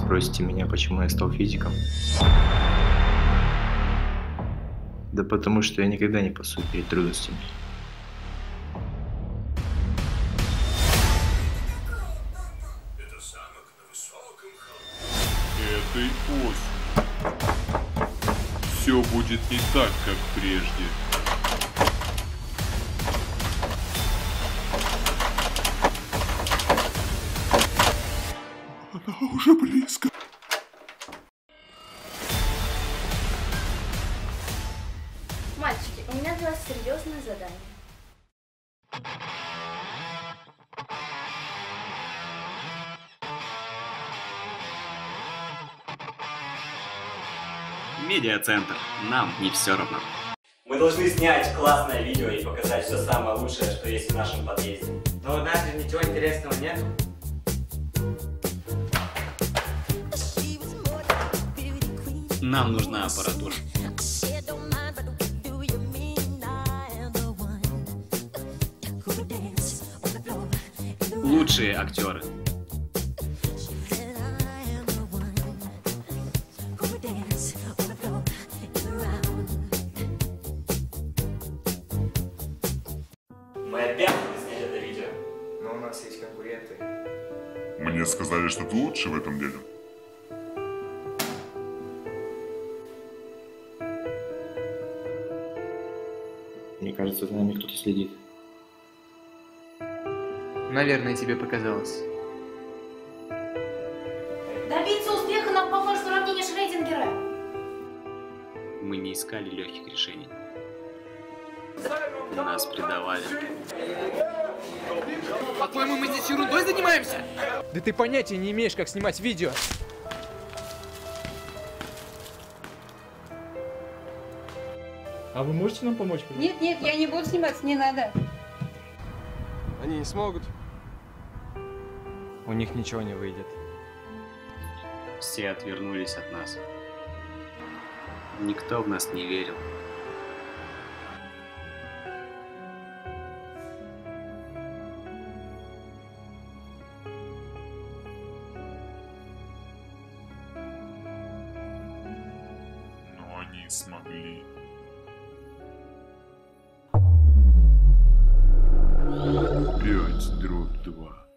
Спросите меня, почему я стал физиком? Да потому что я никогда не пасую перед трудностями. Этой осенью все будет не так, как прежде. Она уже близко. Мальчики, у меня для вас серьезное задание. Медиацентр. Нам не все равно. Мы должны снять классное видео и показать все самое лучшее, что есть в нашем подъезде. Но у нас же ничего интересного нет. Нам нужна аппаратура. Лучшие актеры. Мы опять будем снять это видео. Но у нас есть конкуренты. Мне сказали, что ты лучший в этом деле. Мне кажется, за нами кто-то следит. Наверное, тебе показалось. Добиться успеха нам поможет уравнение Шрёдингера. Мы не искали легких решений. Нас предавали. По-твоему, мы здесь ерундой занимаемся? Да ты понятия не имеешь, как снимать видео. А вы можете нам помочь? Нет, я не буду сниматься, не надо. Они не смогут. У них ничего не выйдет. Все отвернулись от нас. Никто в нас не верил. Но они смогли. Пять дробь 2.